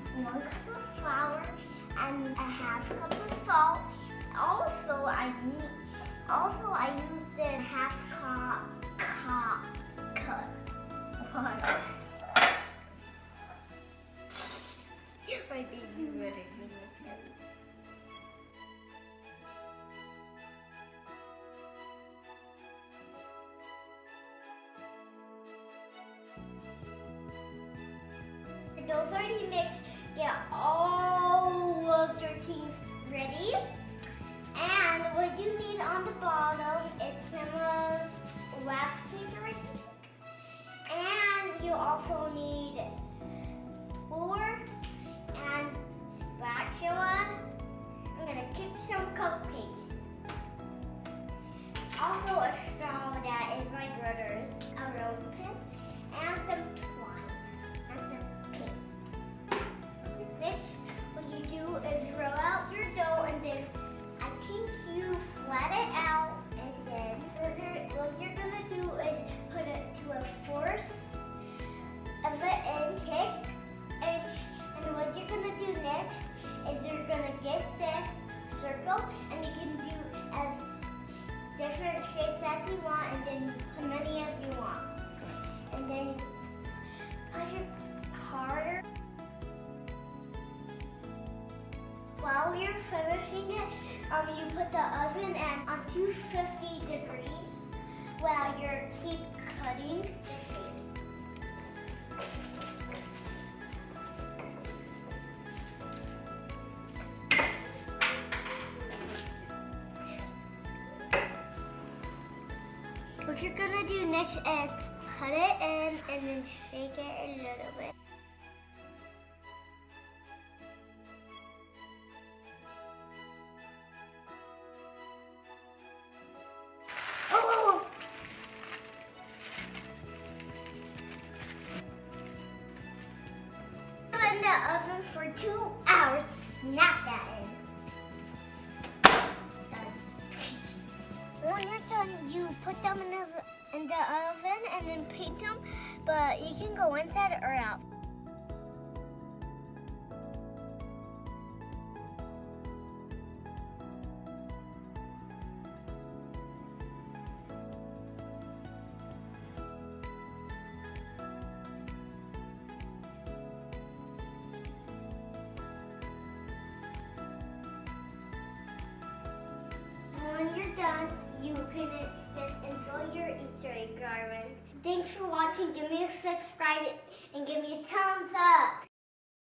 1 cup of flour and a half cup of salt. Also, I used a half cup. My baby ridiculous. The dough's already mixed. Get all of your things ready. And what you need on the bottom is some of wax paper, I think. And you also need flour and spatula. I'm gonna kick some cupcakes. Also a straw that is my brother's, a rolling pin, and some twine, and some pin. Next, what you do is roll out your dough, and then I think you flat it out, and then what you're gonna do is put it to a force of it and kick. And what you're gonna do next is you're gonna get this circle, and you can do as different shapes as you want, and then how many as you want. And then push it harder. While you're finishing it, you put the oven on 250 degrees while you keep cutting the shape. What you're gonna do next is put it in and then shake it a little bit. Oh! In the oven for 2 hours. Snap that in. When you're done, you put them in the oven and then paint them, but you can go inside or out. When you're done, you can just enjoy your Easter egg, Garland. Thanks for watching. Give me a subscribe and give me a thumbs up.